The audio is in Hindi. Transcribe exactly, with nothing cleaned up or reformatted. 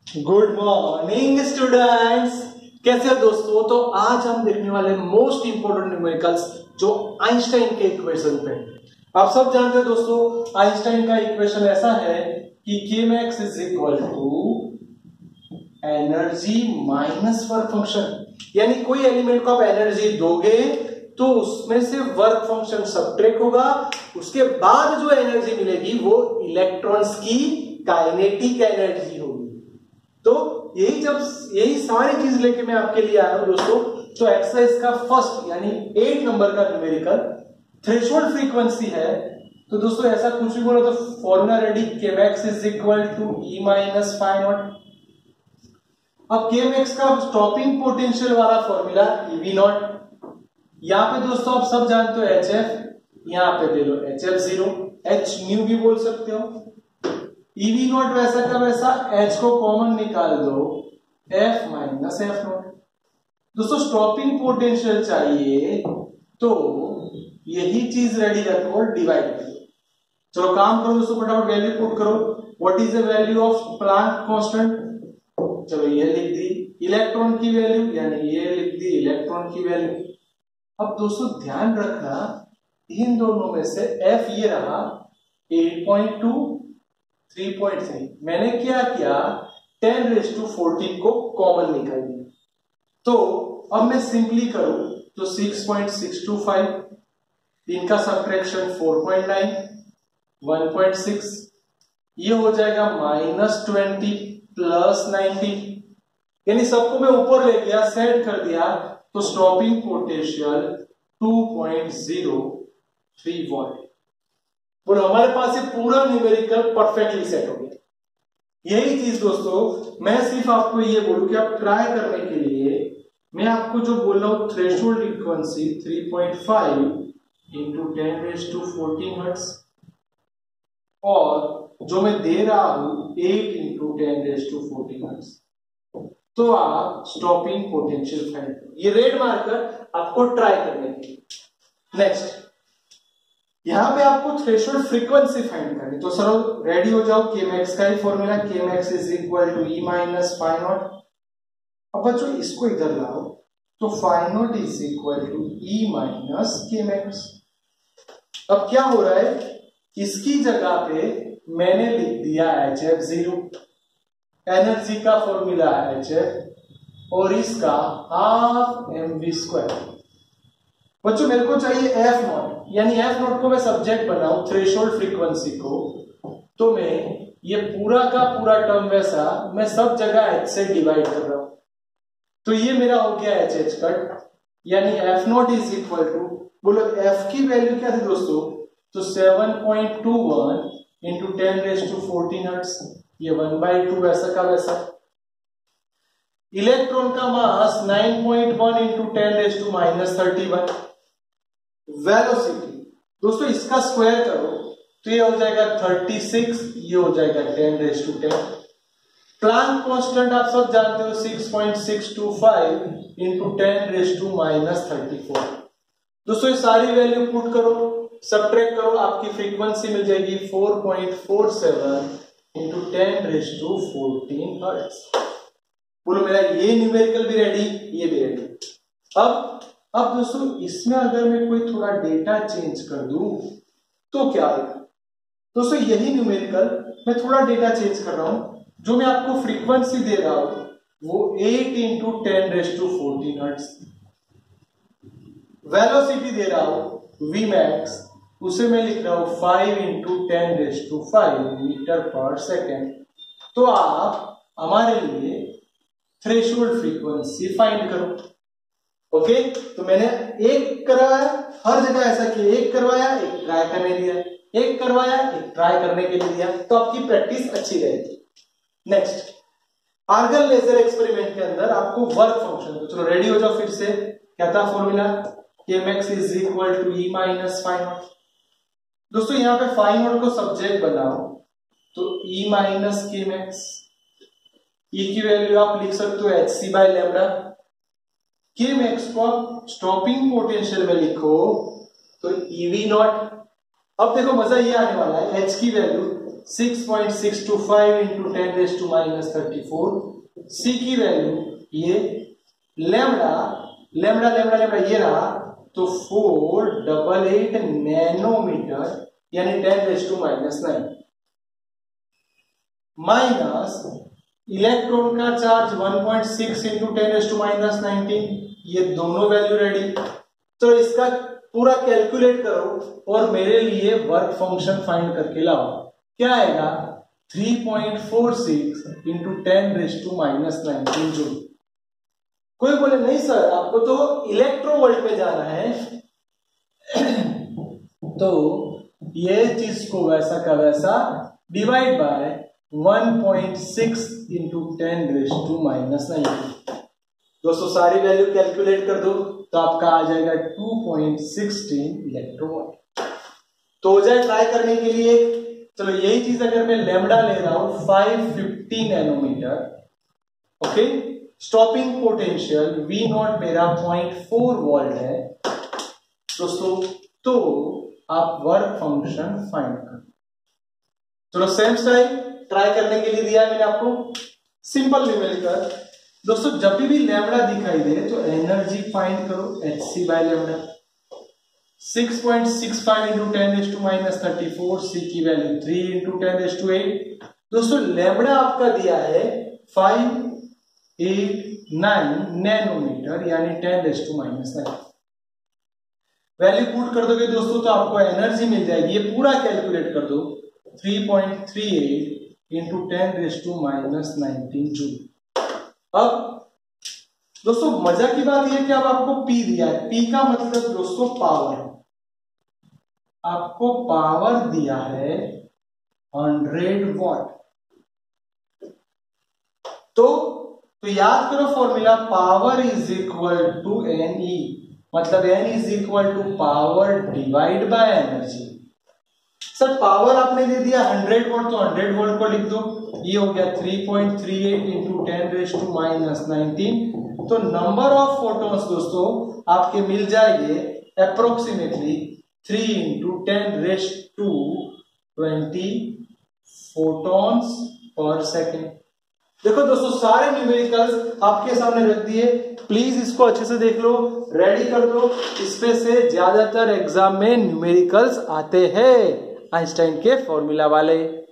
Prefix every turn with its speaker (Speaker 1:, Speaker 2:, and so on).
Speaker 1: गुड मॉर्निंग स्टूडेंट्स, कैसे हो दोस्तों। तो आज हम देखने वाले मोस्ट इंपोर्टेंट न्यूमेरिकल्स जो आइंस्टाइन के इक्वेशन पे। आप सब जानते हो दोस्तों, आइंस्टाइन का इक्वेशन ऐसा है कि K max is equal to energy minus work function, यानी कोई एलिमेंट को आप एनर्जी दोगे तो उसमें से वर्क फंक्शन सब्ट्रैक्ट होगा, उसके बाद जो एनर्जी मिलेगी वो इलेक्ट्रॉन्स की काइनेटिक एनर्जी होगी। तो यही जब यही सारी चीज लेके मैं आपके लिए आया हूं दोस्तों। तो एक्सरसाइज का फर्स्ट यानी एट नंबर का न्यूमेरिकल थ्रेशोल्ड फ्रीक्वेंसी है। तो दोस्तों ऐसा कुछ भी बोलो तो formula ready, K max is equal to E minus phi naught. अब के मैक्स का स्टॉपिंग पोटेंशियल वाला फॉर्मूला ईवी नॉट। यहां पे दोस्तों आप सब जानते हो एच एफ, यहां पे दे लो h f zero, h nu भी बोल सकते हो। ईवी नॉट वैसा का वैसा, एच को कॉमन निकाल दो, एफ माइनस एफ नॉट। दोस्तों स्टॉपिंग पोटेंशियल चाहिए तो यही चीज रेडी रखो और डिवाइड कर दो। चलो काम करो दोस्तों, फटाफट वैल्यू पुट करो। What is the value of Planck constant? चलो ये लिख दी इलेक्ट्रॉन की वैल्यू, यानी ये लिख दी इलेक्ट्रॉन की वैल्यू। अब दोस्तों ध्यान रखना, इन दोनों में से एफ ये रहा eight point two, three point three, मैंने क्या किया टेन रेज टू फोर्टीन को कॉमन निकाल दिया। तो अब मैं सिंपली करूं तो six point six two five, इनका subtraction four point nine, one point six, ये हो जाएगा माइनस ट्वेंटी प्लस नाइनटीन, यानी सबको मैं ऊपर ले गया सेट कर दिया। तो stopping potential two point zero three volt. बोलो हमारे पास ये पूरा न्यूमेरिकल परफेक्टली सेट हो गया। यही चीज दोस्तों मैं सिर्फ आपको ये बोलूं कि आप ट्राई करने के लिए मैं आपको जो बोल रहा हूं threshold frequency three point five into ten raise to fourteen hertz, और जो मैं दे रहा हूं eight into ten raise to fourteen hertz, तो आप स्टॉपिंग पोटेंशियल फाइंड करो। ये रेड मार्कर आपको ट्राई करने के लिए। नेक्स्ट यहां पे आपको थ्रेशोल्ड फ्रीक्वेंसी फाइंड करनी, तो सर रेडी हो जाओ। के मैक्स का ही formula, K max is equal to E minus phi naught. अब बच्चों इसको इधर लाओ, तो phi naught is equal to E minus K max. अब क्या हो रहा है, इसकी जगह पे मैंने लिख दिया एच एफ जीरो, एनर्जी का फॉर्मूला एच एफ, और इसका हाफ एम वी स्क्वायर। बच्चों मेरे को चाहिए एफ नॉट, यानी एफ नॉट को मैं सब्जेक्ट बनाऊं थ्रेशोल्ड फ्रीक्वेंसी को, तो मैं ये पूरा का पूरा टर्म वैसा मैं सब जगह एच से डिवाइड कर रहा हूं। तो ये मेरा हो गया एच एच कट, यानी f naught is equal to, बोलो एफ की वैल्यू क्या थी दोस्तों, तो seven point two one into ten raise to fourteen hertz, ये वन बाई टू वैसा का वैसा। इलेक्ट्रॉन का mass nine point one into ten raise to minus thirty one. Velocity दोस्तों इसका स्क्वायर करो तो ये हो जाएगा थर्टी सिक्स, ये हो जाएगा ten raise to ten. Planck constant आप सब जानते हो six point six two five into ten raise to minus thirty four. दोस्तों ये सारी वैल्यू पुट करो, सब्ट्रैक्ट करो, आपकी फ्रीक्वेंसी मिल जाएगी four point four seven into ten raise to fourteen hertz. बोलो मेरा ये न्यूमेरिकल भी रेडी, ये भी रेडी। अब अब दोस्तों इसमें अगर मैं कोई थोड़ा डेटा चेंज कर दूं तो क्या होगा। दोस्तों यही न्यूमेरिकल मैं थोड़ा डेटा चेंज कर रहा हूं, जो मैं आपको फ्रीक्वेंसी दे रहा हूं वो eight into ten raise to fourteen hertz, velocity दे रहा हूं वी मैक्स, उसे मैं लिख रहा हूं five into ten raise to five metre per second. तो आप हमारे लिए थ्रेशोल्ड फ्रीक्वेंसी फाइंड करो। Okay okay? तो मैंने एक करवाया, हर जगह ऐसा किया, एक करवाया एक ट्राई करने दिया, एक करवाया एक ट्राई करने के लिए दिया, तो आपकी प्रैक्टिस अच्छी रहेगी। नेक्स्ट आर्गन लेजर एक्सपेरिमेंट के अंदर आपको वर्क फंक्शन, तो चलो रेडी हो जाओ फिर से। क्या था formula, K max is equal to E minus phi naught. दोस्तों यहाँ पे फाइव नॉट को सब्जेक्ट बनाओ तो ई माइनस के मैक्स, ई की वैल्यू आप लिख सकते हो h c by lambda. K max को आप स्टॉपिंग पोटेंशियल में लिखो तो ईवी नॉट, अब देखो मजा ये आने वाला है, h की value six point six two five into ten raise to minus thirty four, c की वैल्यू ये लेमडा लेमडा लेमडा लेमडा ये रहा, तो फोर डबल एट नैनोमीटर यानी ten raise to minus nine, minus electron का charge one point six into ten raise to minus nineteen, ये दोनों वैल्यू रेडी। तो इसका पूरा कैलकुलेट करो और मेरे लिए वर्क फंक्शन फाइंड करके लाओ। क्या आएगा, three point four six into ten raise to minus nineteen joule. कोई बोले नहीं सर आपको तो इलेक्ट्रोवोल्ट पे जाना है तो ये चीज को वैसा का वैसा divide by one point six into ten raise to minus nineteen. दोस्तों सारी वैल्यू कैलकुलेट कर दो तो आपका आ जाएगा two point one six electronvolt. तो हो जाए ट्राई करने के लिए, चलो यही चीज अगर मैं लेमडा ले रहा हूं five fifty nanometre, okay, stopping potential V naught मेरा पॉइंट फोर वोल्ट है दोस्तों, तो आप वर्क फंक्शन फाइंड कर। चलो सेम स्टाइल ट्राई करने के लिए दिया है मैंने आपको, सिंपल न्यूमेरिकल। दोस्तों जब भी लैम्डा दिखाई दे तो एनर्जी फाइंड करो, h c by lambda, six point six five into ten raise to minus thirty four, c की value three into ten raise to eight. दोस्तों लैम्डा आपका दिया है फाइव एट नाइन नैनोमीटर यानी ten raise to minus nine. Value put कर दोगे दोस्तों तो आपको एनर्जी मिल जाएगी, ये पूरा कैलकुलेट कर दो, three point three eight into ten raise to minus nineteen joule. अब दोस्तों मजा की बात यह कि अब आपको P दिया है, P का मतलब दोस्तों पावर, आपको पावर दिया है हंड्रेड वॉट। तो तो याद करो formula, power is equal to n E, मतलब n is equal to power divide by energy. Sir power आपने दे दिया हंड्रेड वोल्ट, तो हंड्रेड वोल्ट को लिख दो, ये हो गया three point three eight into ten raise to minus nineteen. तो नंबर ऑफ फोटॉन्स दोस्तों आपके मिल जाएंगे approximately three into ten raise to twenty photons per second. देखो दोस्तों सारे न्यूमेरिकल्स आपके सामने रख दिए, प्लीज इसको अच्छे से देख लो, रेडी कर दो। इसमें से ज्यादातर एग्जाम में न्यूमेरिकल्स आते हैं आइंस्टाइन के फॉर्मूला वाले।